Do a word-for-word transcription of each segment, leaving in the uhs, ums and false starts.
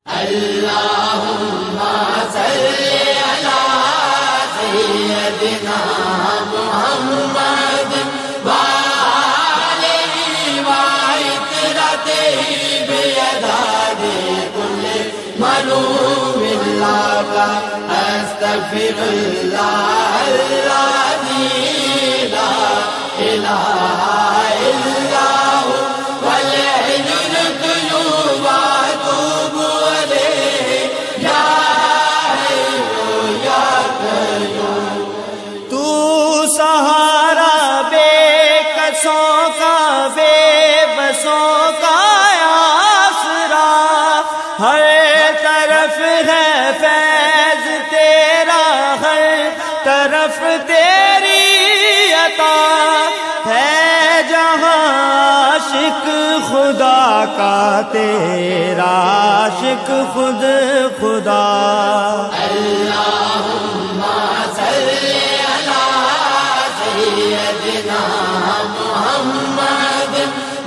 اللهم صل على سيدنا محمد وآله وعترته بيداد كل ملوم لك أستغفر الله الذي لا إله إلا هو والحي القيوم وأتوب إليه يا حي يا قيوم. تو سہارا بے کسوں کا بے بسوں کا آسرا، ہر طرف ہے فیض تیرا، ہر طرف تیری عطا ہے، جہاں عاشق خدا کا تیرا عاشق خود خدا. اللهم صل على سيدنا محمد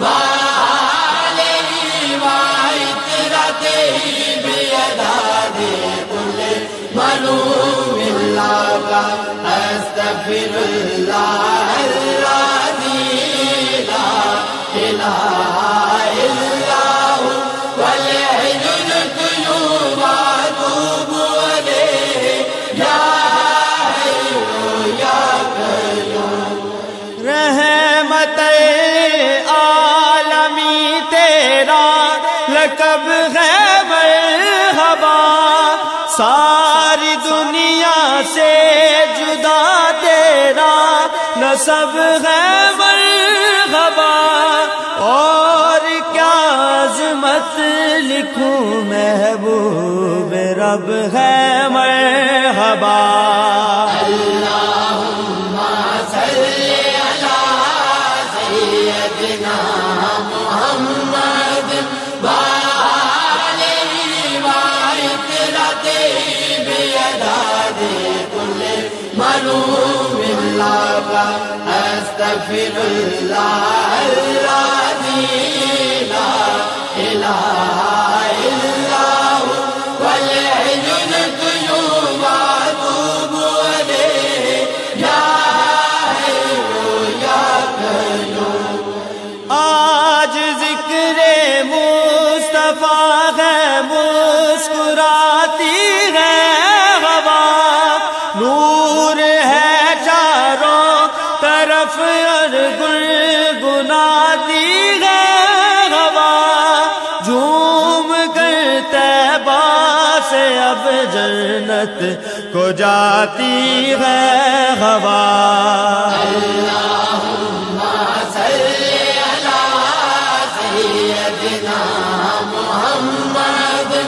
وآله وعترته بيداد كل ملوم لك أستغفر الله الذي لا إله إلا هو والحي القيوم وأتوب إليه يا حي يا قيوم. رحمت عالمی تیرا لقب ہے مرحبا، ساری دنیا سے جدا تیرا نسب ہے مرحبا. اور کیا عظمت لکھوں محبوب رب ہے مرحبا. اللهم صل على سيدنا محمد وآله وعترته بيداد كل ملوم لك أستغفر الله الذي لا إله إلا هو والحي القيوم وأتوب إليه يا حي يا قيوم. آج ذکر مصطفیٰ ہے، مسکراتی ہے ہوا، نور ہے چاروں طرف اور گنگناتی ہے ہوا. جھوم کر طیبہ سے اب جنت کو جاتی ہے ہوا. اللهم صل على سيدنا محمد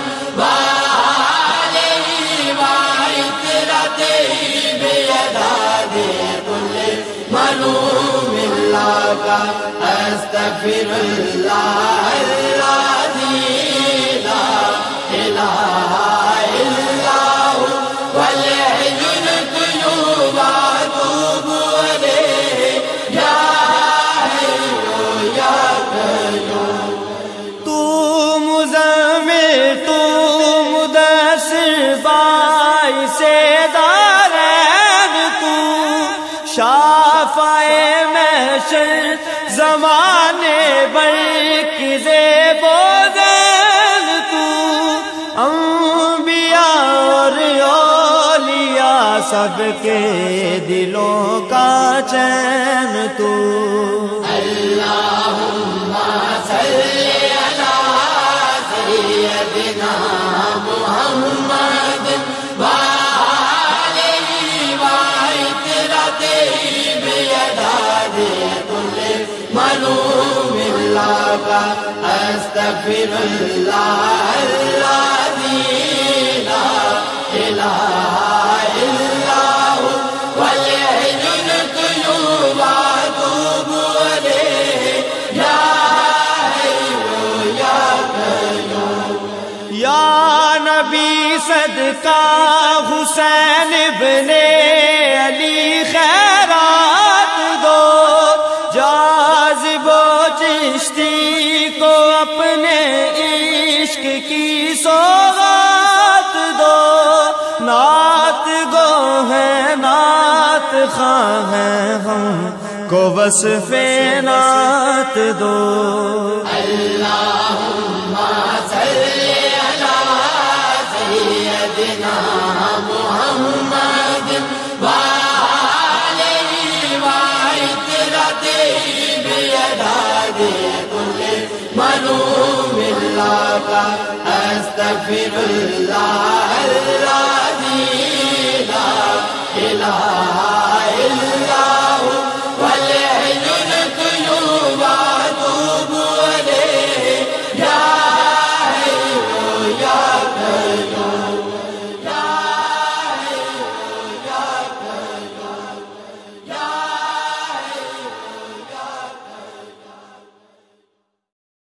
وآله وعترته بيداد كل ملوم لك أستغفر الله الذي لا إله إلا هو والحي القيوم وأتوب إليه يا حي يا قيوم. تو مزمل تو مدثر باعث دارین، تو شافع محشر زمانے بر کی زیب و زین، تو انبیاء اور اولیاء سب کے دلوں کا چین تو. اللهم صل على سيدنا محمد وآله وعترته بيداد كل ملوم لك أستغفر الله الذي لا إله إلا هو والحي القيوم وأتوب إليه يا حي يا قيوم. یا نبی صدقہ حسین ابن علی خیرات دو، جاذب و چشتی کو اپنے عشق کی سو خواہ ہیں ہم کو وصف نعت دو. اللہم صلی علی سیدنا محمد وآلہ وعطرتہ بیداد کل ملوم اللہ. استغفر اللہ الذی لا الہ الا